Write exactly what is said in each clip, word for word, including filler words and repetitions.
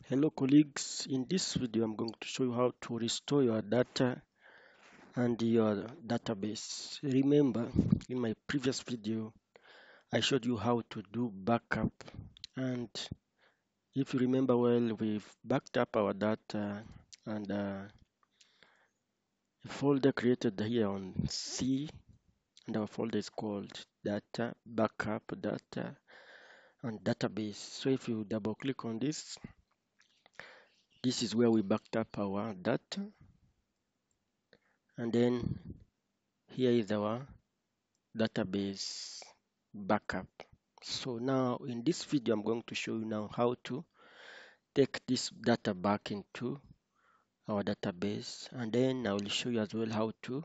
Hello colleagues, in this video I'm going to show you how to restore your data and your database. Remember, in my previous video I showed you how to do backup, and if you remember well, we've backed up our data and uh, a folder created here on C, and our folder is called data, backup, data and database. So if you double click on this, this is where we backed up our data, and then here is our database backup. So now in this video I'm going to show you now how to take this data back into our database, and then I will show you as well how to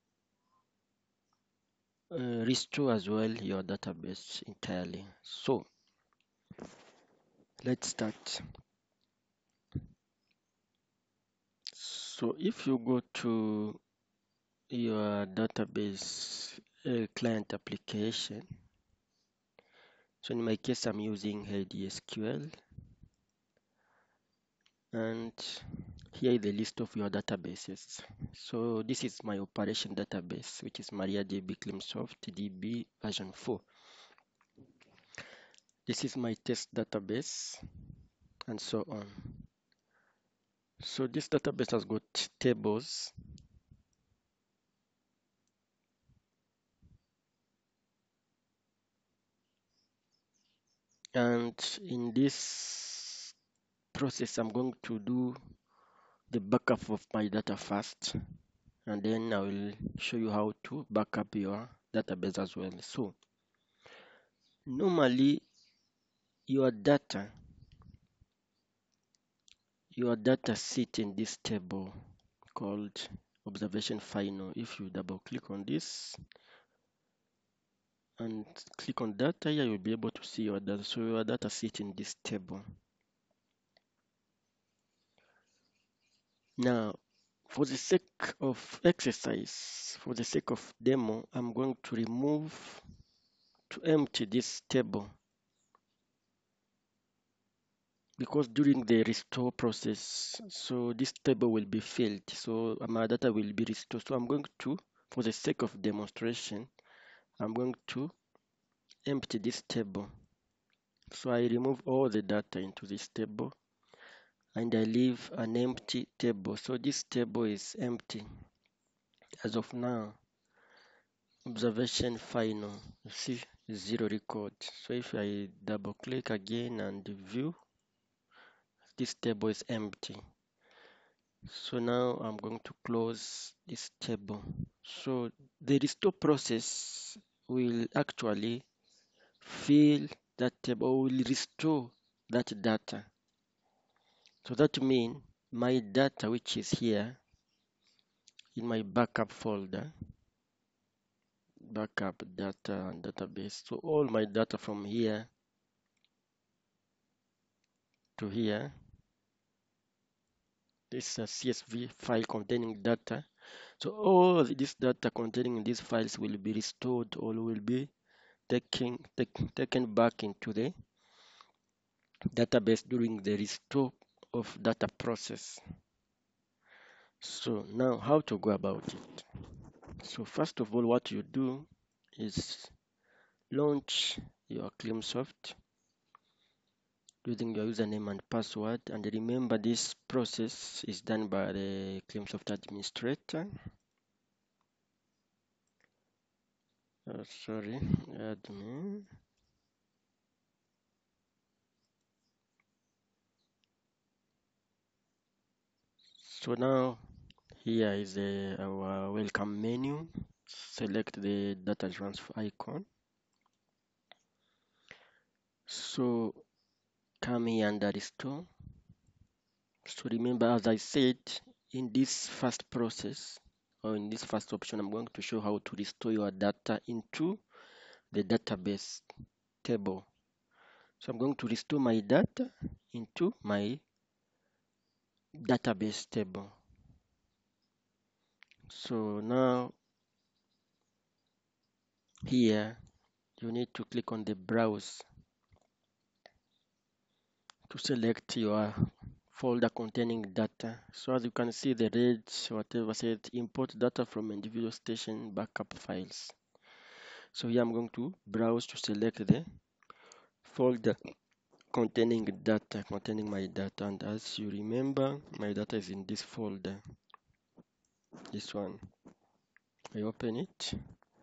uh, restore as well your database entirely. So let's start. So if you go to your database uh, client application, so in my case I'm using A D S Q L, and here is the list of your databases. So this is my operation database, which is MariaDB CleanSoft D B version four. This is my test database, and so on. So this database has got tables, and in this process I'm going to do the backup of my data first, and then I will show you how to backup your database as well. So normally your data your data sit in this table called observation final. If you double click on this and click on data here, you'll be able to see your data. So your data sit in this table. Now, for the sake of exercise, for the sake of demo, I'm going to remove, to empty this table, because during the restore process, so this table will be filled, so my data will be restored. So I'm going to, for the sake of demonstration, I'm going to empty this table. So I remove all the data into this table, and I leave an empty table. So this table is empty as of now. Observation final, you see zero record. So if I double click again and view, this table is empty. So now I'm going to close this table. So the restore process will actually fill that table, will restore that data. So that means my data, which is here in my backup folder, backup data and database. So all my data from here to here, this is a C S V file containing data. So all this data containing these files will be restored, or will be taken, take, taken back into the database during the restore of data process. So now how to go about it? So first of all, what you do is launch your CleanSoft using your username and password, and remember this process is done by the CleanSoft administrator. Uh, sorry, admin. So now here is a, our welcome menu. Select the data transfer icon. So come here under restore. So remember, as I said, in this first process, or in this first option, I'm going to show how to restore your data into the database table. So I'm going to restore my data into my database table. So now here you need to click on the browse to select your folder containing data. So as you can see, the red whatever says import data from individual station backup files. So here I'm going to browse to select the folder containing data, containing my data. And as you remember, my data is in this folder, this one. I open it.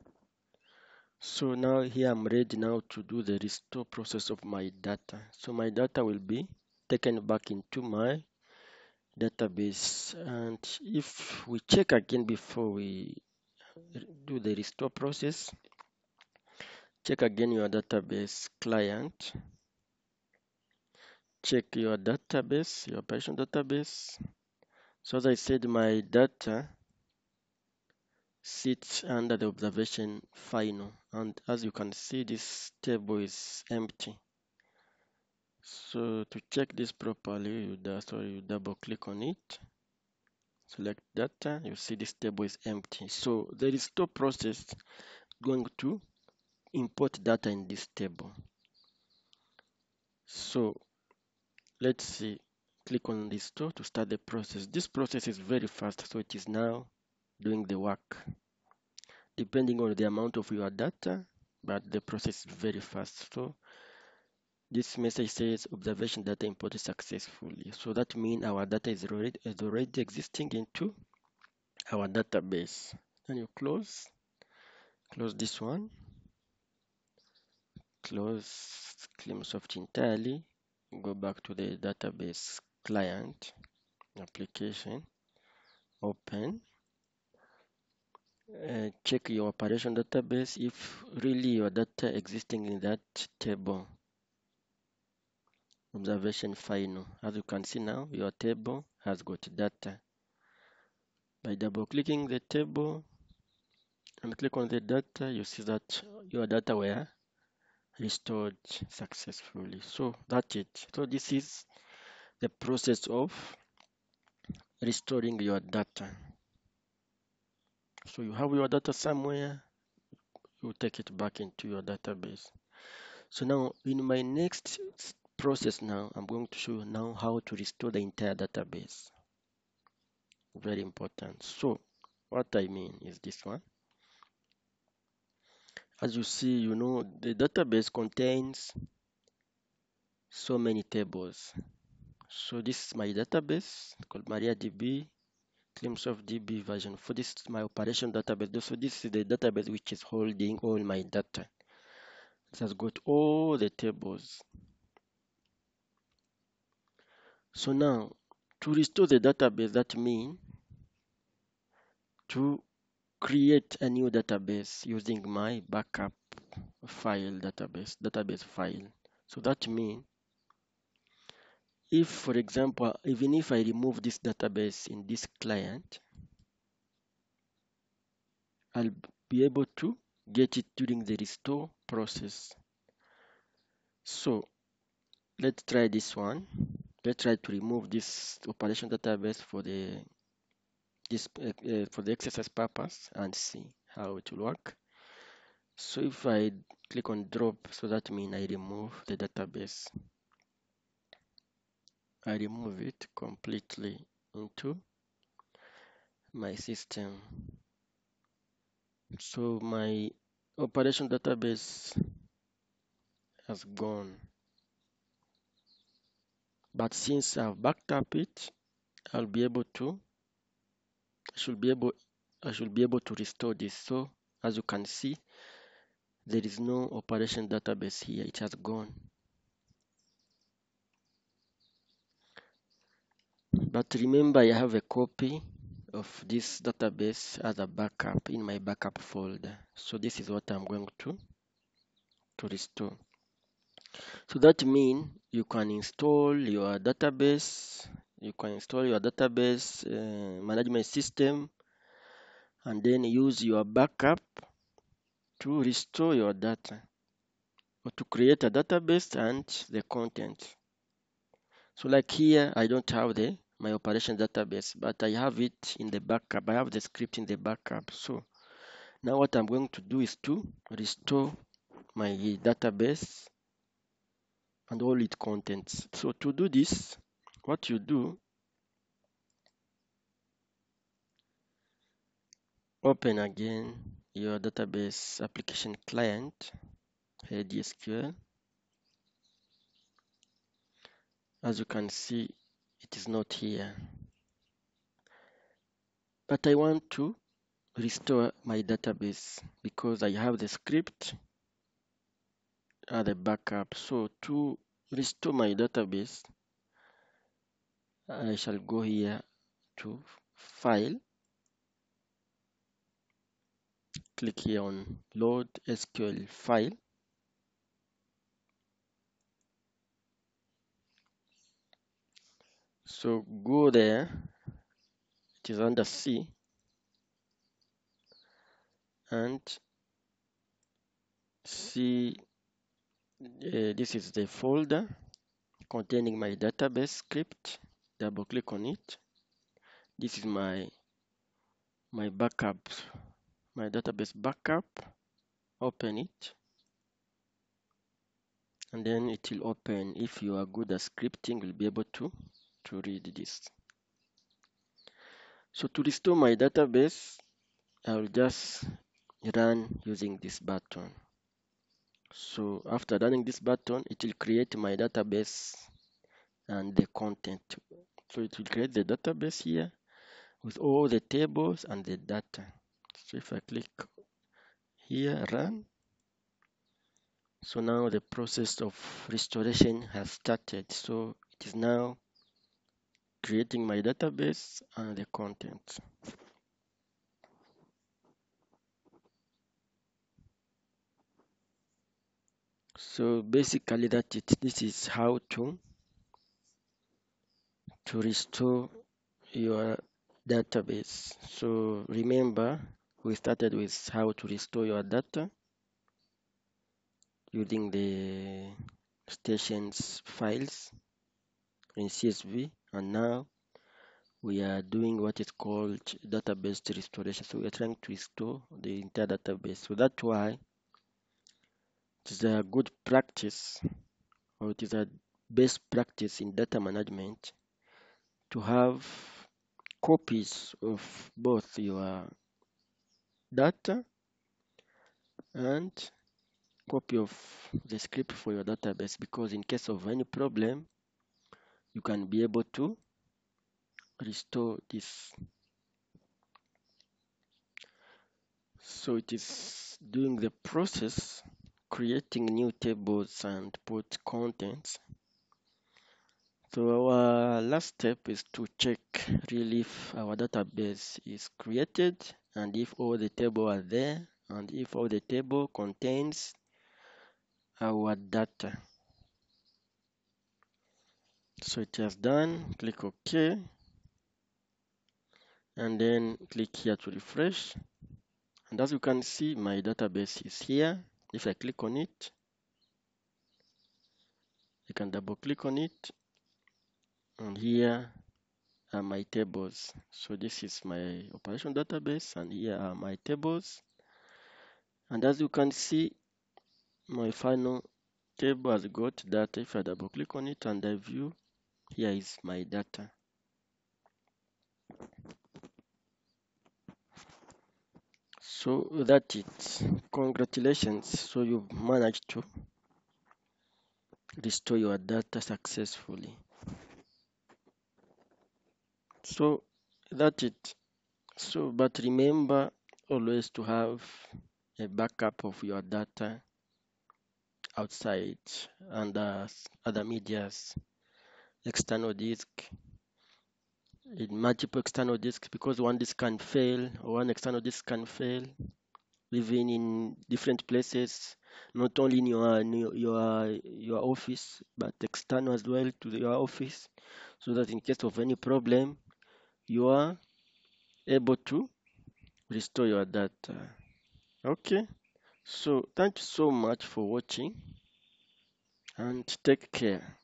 So now here I'm ready now to do the restore process of my data. So my data will be taken back into my database. And if we check again before we do the restore process, check again your database client, check your database, your operation database. So as I said, my data sits under the observation final, and as you can see, this table is empty. So to check this properly, you, do, sorry, you double click on it, select data, you see this table is empty. So the restore process is going to import data in this table. So let's see, click on restore to start the process. This process is very fast, so it is now doing the work. Depending on the amount of your data, but the process is very fast. So this message says observation data imported successfully. So that means our data is already, is already existing into our database. Then you close, close this one, close CleanSoft entirely, go back to the database client, application, open, uh, check your operation database if really your data existing in that table. Observation final. As you can see now, your table has got data. By double clicking the table and click on the data, you see that your data were restored successfully. So that's it. So this is the process of restoring your data. So you have your data somewhere, you take it back into your database. So now in my next process now, I'm going to show you now how to restore the entire database. Very important. So what I mean is this one. As you see, you know, the database contains so many tables. So this is my database called MariaDB, CleanSoftDB version four. This is my operation database. So this is the database which is holding all my data. It has got all the tables. So now, to restore the database, that means to create a new database using my backup file database, database file. So that means if, for example, even if I remove this database in this client, I'll be able to get it during the restore process. So let's try this one. Let's try to remove this operation database for the this uh, uh, for the exercise purpose and see how it will work. So if I click on drop, so that means I remove the database. I remove it completely into my system. So my operation database has gone. But since I've backed up it, I'll be able to, I should be able, I should be able to restore this. So as you can see, there is no operation database here. It has gone. But remember, I have a copy of this database as a backup in my backup folder. So this is what I'm going to, to restore. So that means you can install your database, you can install your database uh, management system and then use your backup to restore your data or to create a database and the content. So like here, I don't have the my operation database, but I have it in the backup. I have the script in the backup. So now what I'm going to do is to restore my database and all its contents. So to do this, what you do, open again your database application client, here D S Q L. As you can see, it is not here. But I want to restore my database because I have the script and the backup. So to restore my database, I shall go here to File, click here on Load S Q L File. So go there, it is under C, and see uh, this is the folder containing my database script. Double click on it. This is my my backup, my database backup. Open it, and then it will open. If you are good at scripting, you'll be able to to read this. So to restore my database, I will just run using this button. So after running this button, it will create my database and the content. So it will create the database here with all the tables and the data. So if I click here, run. So now the process of restoration has started. So it is now creating my database and the content. So basically that it. This is how to to restore your database. So remember, we started with how to restore your data using the stations files in C S V, and now we are doing what is called database restoration. So we are trying to restore the entire database. So that's why it is a good practice, or it is a best practice in data management to have copies of both your data and copy of the script for your database, because in case of any problem, you can be able to restore this. So it is doing the process, creating new tables and put contents. So our last step is to check really if our database is created and if all the tables are there and if all the table contains our data. So it has done, click OK, and then click here to refresh. And as you can see, my database is here. If I click on it, I can double click on it, and here are my tables. So this is my operation database, and here are my tables. And as you can see, my final table has got data. If I double click on it and I view, here is my data. So that's it. Congratulations. So you've managed to restore your data successfully. So that's it. So, but remember always to have a backup of your data outside and uh, other medias, external disk, in multiple external disks, because one disk can fail or one external disk can fail, even in different places, not only in your your your, your office, but external as well to your office, so that in case of any problem, you are able to restore your data. Okay, so thank you so much for watching and take care.